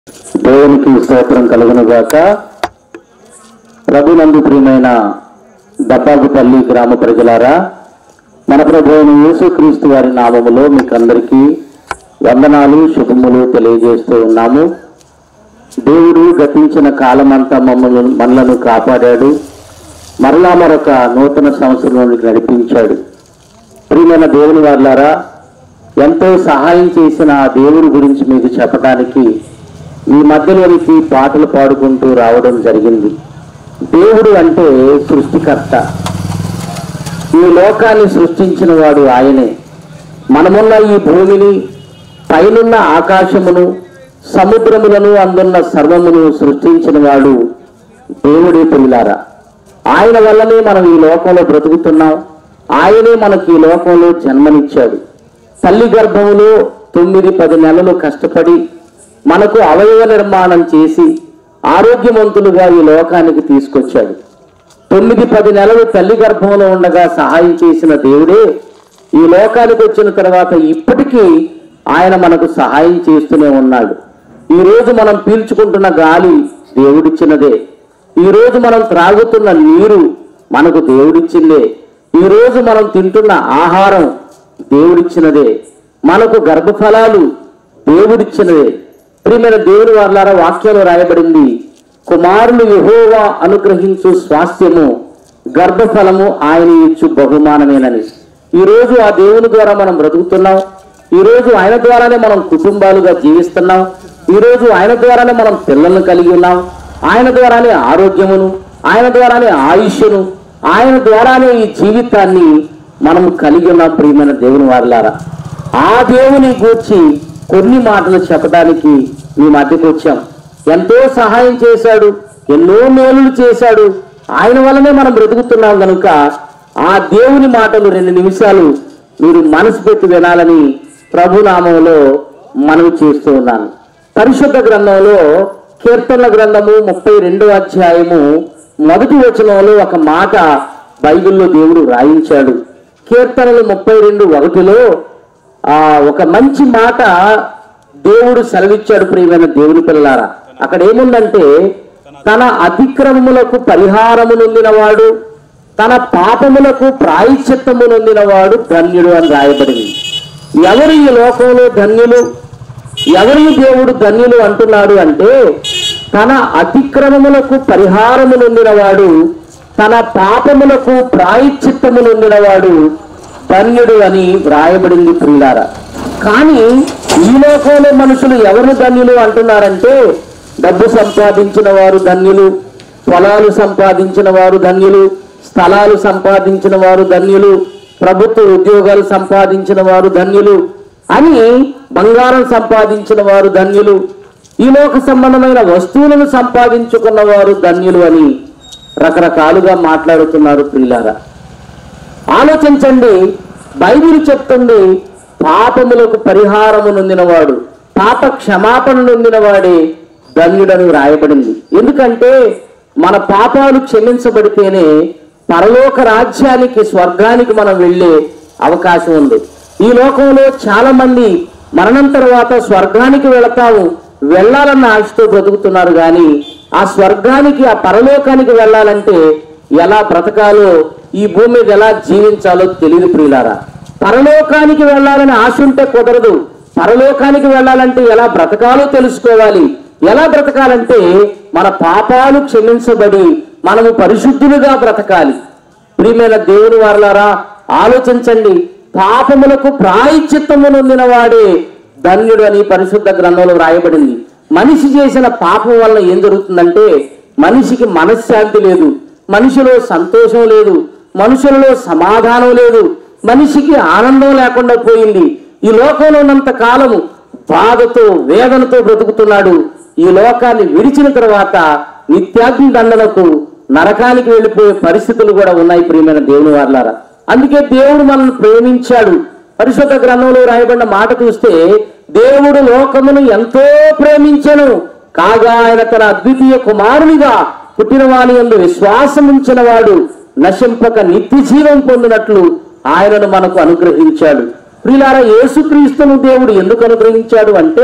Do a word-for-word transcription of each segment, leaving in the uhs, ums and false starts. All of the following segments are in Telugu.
దేవునికి స్తోత్రం కలుగును గాక. ప్రభునందు ప్రియమైన దబ్బాగుపల్లి గ్రామ ప్రజలారా, మన ప్రభువైన యేసుక్రీస్తు వారి నామములో మీకు అందరికీ వందనాలు శుభములు తెలియజేస్తూ ఉన్నాము. దేవుడు గతించిన కాలమంతా మమ్మల్ని మనలను కాపాడాడు, మరలా మరొక నూతన సంవత్సరంలోనికి నడిపించాడు. ప్రియమైన దేవుని వారులారా, ఎంతో సహాయం చేసిన ఆ దేవుని గురించి మీకు చెప్పడానికి మీ మధ్యలోనికి పాటలు పాడుకుంటూ రావడం జరిగింది. దేవుడు అంటే సృష్టికర్త. ఈ లోకాన్ని సృష్టించిన వాడు ఆయనే. మనమున్న ఈ భూమిని, పైనున్న ఆకాశమును, సముద్రములను, అందున్న సర్వమును సృష్టించిన వాడు దేవుడే. పిల్లారా, ఆయన వల్లనే మనం ఈ లోకంలో బ్రతుకుతున్నాం. ఆయనే మనకి ఈ లోకంలో జన్మనిచ్చాడు. తల్లి గర్భములో తొమ్మిది పది నెలలు కష్టపడి మనకు అవయవ నిర్మాణం చేసి ఆరోగ్యవంతులుగా ఈ లోకానికి తీసుకొచ్చాడు. తొమ్మిది పది నెలలు తల్లి గర్భంలో ఉండగా సహాయం చేసిన దేవుడే ఈ లోకానికి వచ్చిన తర్వాత ఇప్పటికీ ఆయన మనకు సహాయం చేస్తూనే ఉన్నాడు. ఈరోజు మనం పీల్చుకుంటున్న గాలి దేవుడిచ్చినదే. ఈరోజు మనం త్రాగుతున్న నీరు మనకు దేవుడిచ్చిందే. ఈరోజు మనం తింటున్న ఆహారం దేవుడిచ్చినదే. మనకు గర్భఫలాలు దేవుడిచ్చినదే. ప్రియమైన దేవుని వారులారా, వాక్యంలో రాయబడింది, కుమారులు యెహోవా అనుగ్రహించు స్వాస్థ్యము గర్భఫలము ఆయన ఇచ్చు బహుమానమేనని. ఈరోజు ఆ దేవుని ద్వారా మనం బ్రతుకుతున్నాం. ఈరోజు ఆయన ద్వారానే మనం కుటుంబాలుగా జీవిస్తున్నాం. ఈరోజు ఆయన ద్వారానే మనం పిల్లలను కలిగి ఉన్నాం. ఆయన ద్వారానే ఆరోగ్యమును, ఆయన ద్వారానే ఆయుష్ను, ఆయన ద్వారానే ఈ జీవితాన్ని మనం కలిగి ఉన్నాం. ప్రియమైన దేవుని వారులారా, ఆ దేవుని గూర్చి కొన్ని మాటలు చెప్పడానికి మీ మధ్యకు వచ్చాం. ఎంతో సహాయం చేశాడు, ఎన్నో మేలులు చేశాడు. ఆయన వల్లనే మనం బ్రతుకుతున్నాం కనుక ఆ దేవుని మాటలు రెండు నిమిషాలు మీరు మనసు పెట్టి వినాలని ప్రభునామంలో మనవి చేస్తూ ఉన్నాను. పరిశుద్ధ గ్రంథంలో కీర్తనల గ్రంథము ముప్పై రెండవ అధ్యాయము మొదటి వచనంలో ఒక మాట బైబిల్లో దేవుడు రాయించాడు. కీర్తనలు ముప్పై రెండు ఒకటిలో ఆ ఒక మంచి మాట దేవుడు సెలవిచ్చాడు. ప్రియమైన దేవుని పిల్లలారా, అక్కడ ఏముందంటే, తన అతిక్రమములకు పరిహారము నొందినవాడు, తన పాపములకు ప్రాయశ్చిత్తము నొందినవాడు ధన్యుడు అని రాయబడింది. ఎవరు ఈ లోకంలో ధన్యులు? ఎవరిని దేవుడు ధన్యులు అంటున్నాడు అంటే, తన అతిక్రమములకు పరిహారము నొందినవాడు, తన పాపములకు ప్రాయశ్చిత్తము నొందినవాడు ధన్యుడు అని వ్రాయబడింది. ప్రియులారా, కానీ ఈ లోకంలో మనుషులు ఎవరు ధన్యులు అంటున్నారంటే, డబ్బు సంపాదించిన వారు ధన్యులు, పొలాలు సంపాదించిన వారు ధన్యులు, స్థలాలు సంపాదించిన వారు ధన్యులు, ప్రభుత్వ ఉద్యోగాలు సంపాదించిన వారు ధన్యులు అని, బంగారం సంపాదించిన వారు ధన్యులు, ఈ లోక సంబంధమైన వస్తువులను సంపాదించుకున్న వారు ధన్యులు అని రకరకాలుగా మాట్లాడుతున్నారు. ప్రియులారా, ఆలోచించండి. బైబిల్ చెప్తుంది, పాపములకు పరిహారము నొందినవాడు, పాప క్షమాపణ నొందినవాడే ధన్యుడని రాయబడింది. ఎందుకంటే మన పాపాలు క్షమించబడితేనే పరలోక రాజ్యానికి, స్వర్గానికి మనం వెళ్ళే అవకాశం ఉంది. ఈ లోకంలో చాలా మంది మరణం తర్వాత స్వర్గానికి వెళతాము, వెళ్ళాలన్న ఆశతో బ్రతుకుతున్నారు. కానీ ఆ స్వర్గానికి, ఆ పరలోకానికి వెళ్ళాలంటే ఎలా బ్రతకాలో, ఈ భూమి మీద ఎలా జీవించాలో తెలియదు. ప్రియులారా, పరలోకానికి వెళ్ళాలని ఆశ ఉంటే కుదరదు. పరలోకానికి వెళ్ళాలంటే ఎలా బ్రతకాలో తెలుసుకోవాలి. ఎలా బ్రతకాలంటే మన పాపాలు క్షమించబడి మనము పరిశుద్ధులుగా బ్రతకాలి. ప్రియమైన దేవుని వారులారా, ఆలోచించండి. పాపములకు ప్రాయశ్చిత్తము నొందిన వాడే ధన్యుడు అని పరిశుద్ధ గ్రంథంలో రాయబడింది. మనిషి చేసిన పాపం వల్ల ఏం జరుగుతుందంటే, మనిషికి మనశ్శాంతి లేదు, మనిషిలో సంతోషం లేదు, మనుషులలో సమాధానం లేదు, మనిషికి ఆనందం లేకుండా పోయింది. ఈ లోకంలో ఉన్నంత కాలము బాధతో, వేదనతో బ్రతుకుతున్నాడు. ఈ లోకాన్ని విడిచిన తర్వాత నిత్యాగ్ని దండనకు, నరకానికి వెళ్ళిపోయే పరిస్థితులు కూడా ఉన్నాయి. ప్రియమైన దేవుని వారులారా, అందుకే దేవుడు మనల్ని ప్రేమించాడు. పరిశుద్ధ గ్రంథంలో రాయబడిన మాట చూస్తే, దేవుడు లోకమును ఎంతో ప్రేమించెను, కాగా ఆయన తన అద్వితీయ కుమారునిగా పుట్టిన వాని యందు విశ్వాసం ఉంచిన వాడు నశింపక నిత్య జీవం పొందినట్లు ఆయనను మనకు అనుగ్రహించాడు. ప్రియులారా, యేసుక్రీస్తును దేవుడు ఎందుకు అనుగ్రహించాడు అంటే,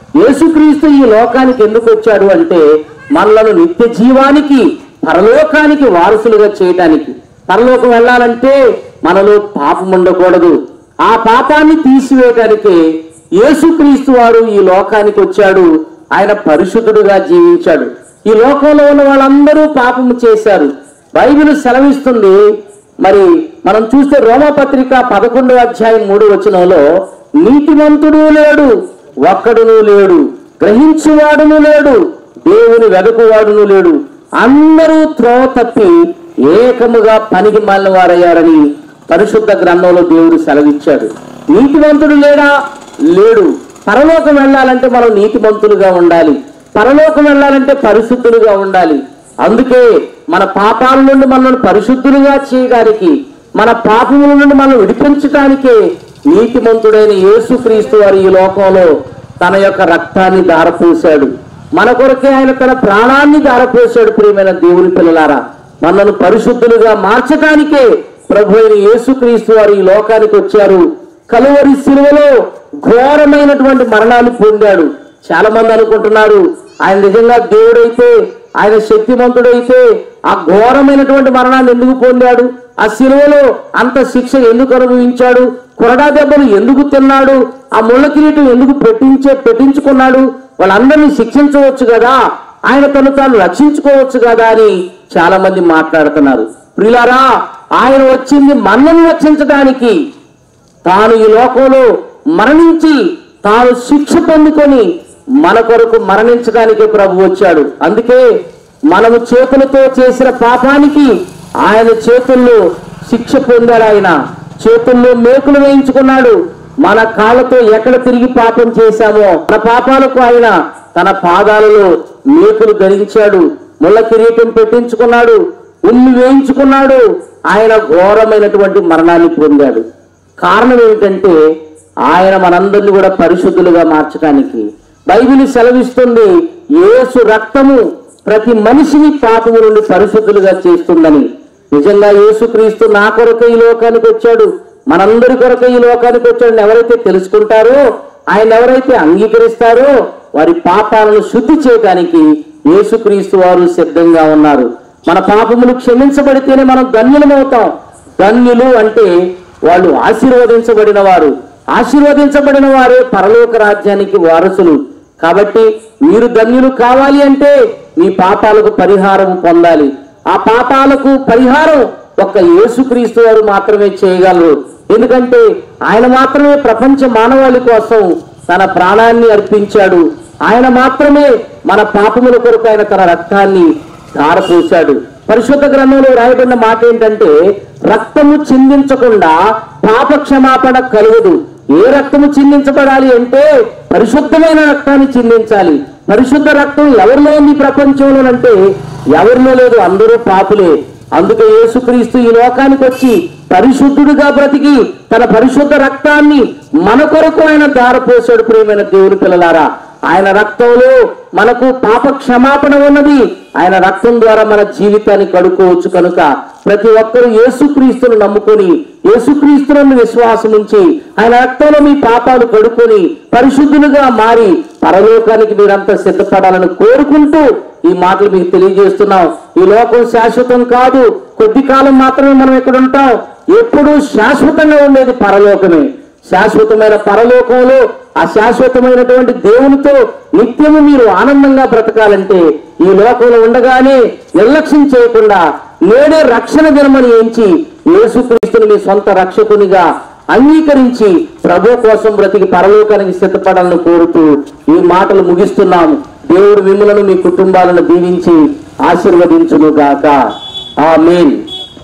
యేసుక్రీస్తు ఈ లోకానికి ఎందుకు వచ్చాడు అంటే మనలను నిత్య జీవానికి పరలోకానికి వారసులుగా చేయటానికి. పరలోకం వెళ్ళాలంటే మనలో పాపం ఉండకూడదు. ఆ పాపాన్ని తీసివేయటానికి యేసుక్రీస్తు వారు ఈ లోకానికి వచ్చాడు. ఆయన పరిశుద్ధుడుగా జీవించాడు. ఈ లోకంలో ఉన్న వాళ్ళందరూ పాపము చేశారు. బైబిల్ సెలవిస్తుంది. మరి మనం చూస్తే రోమపత్రిక పదకొండవ అధ్యాయం మూడు వచనంలో నీతిమంతుడు లేడు, ఒక్కడును లేడు, గ్రహించువాడును లేడు, దేవుని వెదకువాడును లేడు, అందరూ త్రోవ తప్పి ఏకముగా పనికి మాలిన వారయ్యారని పరిశుద్ధ గ్రంథంలో దేవుడు సెలవిచ్చాడు. నీతిమంతుడు లేడా? లేడు. పరలోకం వెళ్ళాలంటే మనం నీతిమంతులుగా ఉండాలి. పరలోకం వెళ్ళాలంటే పరిశుద్ధులుగా ఉండాలి. అందుకే మన పాపాల నుండి మనల్ని పరిశుద్ధులుగా చేయడానికి, మన పాపముల నుండి మనం విడిపించడానికే నీతిమంతుడైన యేసుక్రీస్తు వారు ఈ లోకంలో తన యొక్క రక్తాన్ని ధారపోశాడు. మన కొరకే ఆయన తన ప్రాణాన్ని ధారపోశాడు. ప్రియమైన దేవుని పిల్లలారా, మనల్ని పరిశుద్ధులుగా మార్చడానికే ప్రభు అయిన యేసుక్రీస్తు వారు ఈ లోకానికి వచ్చారు. కలువరి శిలువలో ఘోరమైనటువంటి మరణాన్ని పొందాడు. చాలా మంది అనుకుంటున్నారు ఆయన నిజంగా దేవుడైతే, ఆయన శక్తిమంతుడైతే ఆ ఘోరమైనటువంటి మరణాన్ని ఎందుకు పొందాడు, ఆ శిలువలో అంత శిక్ష ఎందుకు అనుభవించాడు, కొరడా దెబ్బలు ఎందుకు తిన్నాడు, ఆ ముళ్ళ కిరీటం ఎందుకు పెట్టించే పెట్టించుకున్నాడు, వాళ్ళందరినీ శిక్షించవచ్చు కదా, ఆయన తను తాను రక్షించుకోవచ్చు కదా అని చాలా మంది మాట్లాడుతున్నారు. ప్రియులారా, ఆయన వచ్చింది మనల్ని రక్షించడానికి. తాను ఈ లోకంలో మరణించి తాను శిక్ష పొందుకొని మన కొరకు మరణించడానికి ప్రభు వచ్చాడు. అందుకే మనము చేతులతో చేసిన పాపానికి ఆయన చేతుల్లో శిక్ష పొందాడు. ఆయన చేతుల్లో మేకులు వేయించుకున్నాడు. మన కాళ్ళతో ఎక్కడ తిరిగి పాపం చేశామో మన పాపాలకు ఆయన తన పాదాలలో మేకులు ధరించాడు. ముళ్ళ కిరీటం పెట్టించుకున్నాడు, ఉమ్మి వేయించుకున్నాడు. ఆయన ఘోరమైనటువంటి మరణాన్ని పొందాడు. కారణం ఏమిటంటే ఆయన మనందరినీ కూడా పరిశుద్ధులుగా మార్చడానికి. బైబిల్ సెలవిస్తుంది, యేసు రక్తము ప్రతి మనిషిని పాపము నుండి పరిశుద్ధులుగా చేస్తుందని. నిజంగా యేసుక్రీస్తు నా కొరకు ఈ లోకానికి వచ్చాడు, మనందరి కొరకు ఈ లోకానికి వచ్చాడని ఎవరైతే తెలుసుకుంటారో, ఆయన ఎవరైతే అంగీకరిస్తారో వారి పాపాలను శుద్ధి చేయడానికి యేసుక్రీస్తు వారు సిద్ధంగా ఉన్నారు. మన పాపములు క్షమించబడితేనే మనం ధన్యులమవుతాం. ధన్యులు అంటే వాళ్ళు ఆశీర్వదించబడిన వారు. ఆశీర్వదించబడిన వారే పరలోక రాజ్యానికి వారసులు. కాబట్టి మీరు ధన్యులు కావాలి అంటే మీ పాపాలకు పరిహారం పొందాలి. ఆ పాపాలకు పరిహారం ఒక్క యేసుక్రీస్తు వారు మాత్రమే చేయగలరు. ఎందుకంటే ఆయన మాత్రమే ప్రపంచ మానవాళి కోసం తన ప్రాణాన్ని అర్పించాడు. ఆయన మాత్రమే మన పాపముల కొరకు ఆయన తన రక్తాన్ని ధారపోశాడు. పరిశుద్ధ గ్రంథంలో రాయబడిన మాట ఏంటంటే, రక్తము చిందించకుండా పాప క్షమాపణ కలుగదు. ఏ రక్తము చిందించబడాలి అంటే పరిశుద్ధమైన రక్తాన్ని చిందించాలి. పరిశుద్ధ రక్తం ఎవరిలో ఉంది ప్రపంచంలోనంటే ఎవరిలో లేదు, అందరూ పాపులే. అందుకే యేసుక్రీస్తు ఈ లోకానికి వచ్చి పరిశుద్ధుడిగా బ్రతికి తన పరిశుద్ధ రక్తాన్ని మన కొరకు ఆయన ధారపోశాడు. ప్రియమైన దేవుని పిల్లలారా, ఆయన రక్తంలో మనకు పాప క్షమాపణ ఉన్నది. ఆయన రక్తం ద్వారా మన జీవితాన్ని కడుక్కోవచ్చు. కనుక ప్రతి ఒక్కరూ యేసుక్రీస్తును నమ్ముకొని యేసుక్రీస్తులను విశ్వాసం ఉంచి ఆయన రక్తంలో మీ పాపాలు కడుక్కొని పరిశుద్ధులుగా మారి పరలోకానికి మీరంతా సిద్ధపడాలని కోరుకుంటూ ఈ మాటలు మీకు తెలియజేస్తున్నాం. ఈ లోకం శాశ్వతం కాదు, కొద్ది కాలం మాత్రమే మనం ఇక్కడ ఉంటాం. ఎప్పుడూ శాశ్వతంగా ఉండేది పరలోకమే. శాశ్వతమైన పరలోకంలో ఆ శాశ్వతమైనటువంటి దేవునితో నిత్యము మీరు ఆనందంగా బ్రతకాలంటే ఈ లోకంలో ఉండగానే నిర్లక్ష్యం చేయకుండా నేడే రక్షణ దినమని ఎంచి యేసుక్రీస్తుని మీ సొంత రక్షకునిగా అంగీకరించి ప్రభు కోసం బ్రతికి పరలోకానికి సిద్ధపడాలని కోరుతూ ఈ మాటలు ముగిస్తున్నాము. దేవుడు మిమ్మలను మీ కుటుంబాలను దీవించి ఆశీర్వదించును గాక. ఆమేన్.